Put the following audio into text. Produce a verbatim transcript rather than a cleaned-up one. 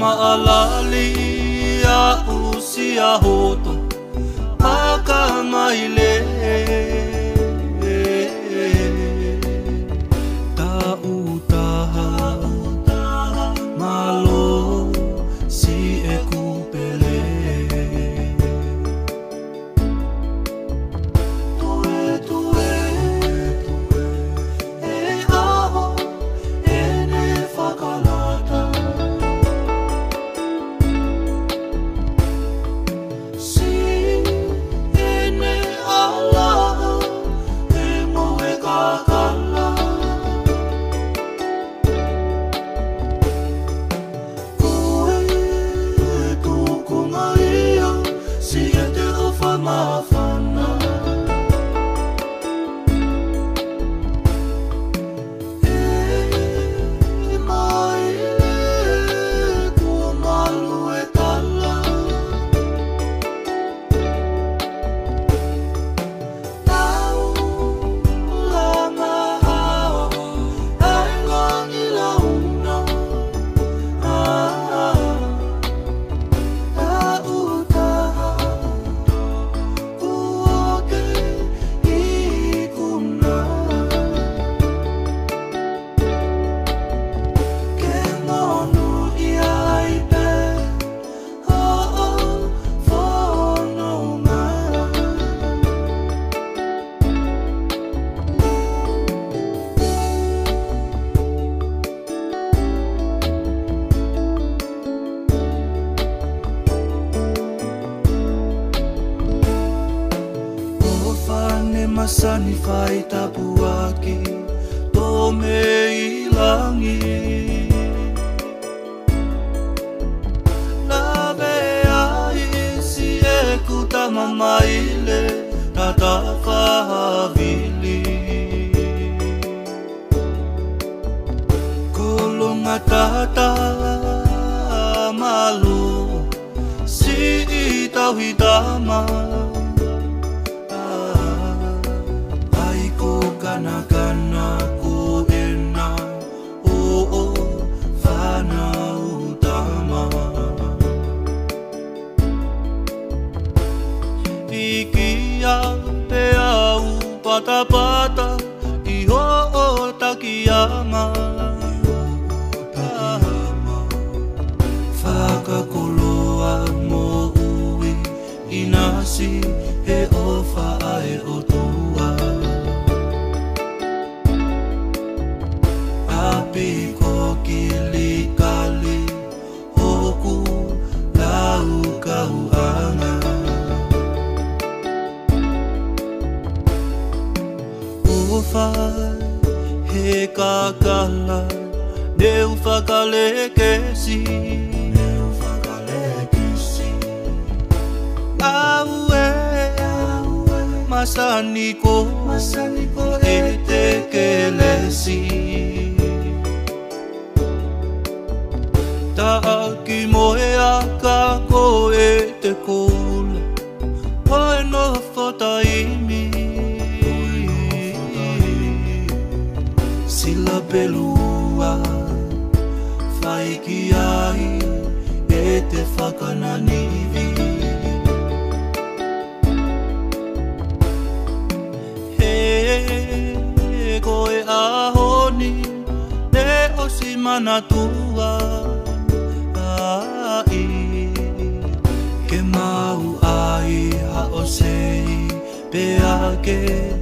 maalali a usia hoto maka maile ta utaha malo si e kupele tue tue e aho e ne whakalata si e ne ala e mo e kakala koe e tuku maia si e te ofa mawhana e mai le kua malu e tala tau la mahao ai ngangi launa ah ta utaha uoke ikuna ke ngonu ia i pe oh oh fono ma o fane masani fai tapuaki tome ilangi lave ai si e kutama maile tata fahavili kolonga tata malu si tau hitama ai ko kana kana ko ena o o fana utama ikia pe au pata pata i ho o takiyama whakakoloa mo ui inasi he ofa ai o tua api ko kili kali hoku lau kau anga ofa he kakala deu whakalekesi aue masani ko masani ko e te kelesi ta aki moe aka ko e te kula oe no fota imi sila pelua fai ki ai e te whakananivi koe ahoni ne osi manatua ai ke mau ai ha osei pe ake